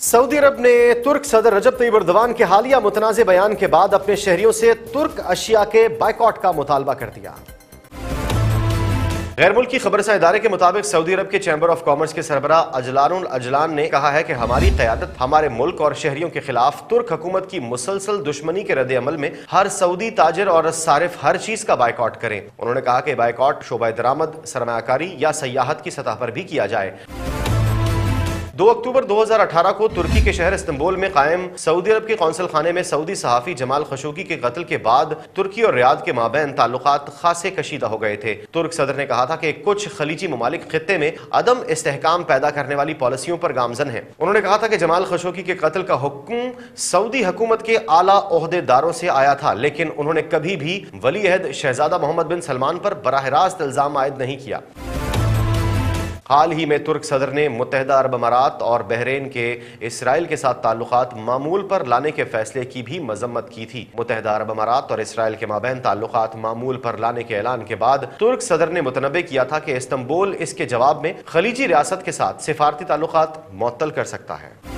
سعودی عرب نے ترک صدر رجب طیب اردوان کے حالیہ متنازع بیان کے بعد اپنے شہریوں سے ترک اشیاء کے بائیکاٹ کا مطالبہ کر دیا۔ غیر ملکی خبررساں ادارے کے مطابق سعودی عرب کے چیمبر آف کامرس کے سربراہ اجلان الاجلان نے کہا ہے کہ ہماری قیادت ہمارے ملک اور شہریوں کے خلاف ترک حکومت کی مسلسل دشمنی کے رد عمل میں ہر سعودی تاجر اور صارف ہر چیز کا بائیکاٹ کریں۔ انہوں نے کہا کہ بائیکاٹ شعبہ درآمد، سرمایہ کاری یا سیاحت کی سطح پر بھی کیا جائے۔ 2 اکتوبر 2018 کو ترکی کے شہر استنبول میں قائم سعودی عرب کے قونصل خانے میں سعودی صحافی جمال خشوگی کے قتل کے بعد ترکی اور ریاض کے مابین تعلقات خاصے کشیدہ ہو گئے تھے۔ ترک صدر نے کہا تھا کہ کچھ خلیجی ممالک خطے میں عدم استحکام پیدا کرنے والی پالیسیوں پر گامزن ہیں۔ انہوں نے کہا تھا کہ جمال خشوگی کے قتل کا حکم سعودی حکومت کے اعلیٰ عہدے داروں سے آیا تھا، لیکن انہوں نے کبھی بھی ولی عہد شہزادہ محمد بن سلمان پر براہ راست الزام عائد نہیں کیا۔ حال ہی میں ترک صدر نے متحدہ عرب امارات اور بحرین کے اسرائیل کے ساتھ تعلقات معمول پر لانے کے فیصلے کی بھی مذمت کی تھی۔ متحدہ عرب امارات اور اسرائیل کے مابین تعلقات معمول پر لانے کے اعلان کے بعد ترک صدر نے متنبع کیا تھا کہ استنبول اس کے جواب میں خلیجی ریاست کے ساتھ سفارتی تعلقات معطل کر سکتا ہے۔